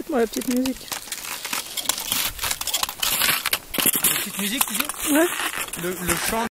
Bon, la petite musique. La petite musique, tu dis? Ouais. Le chant.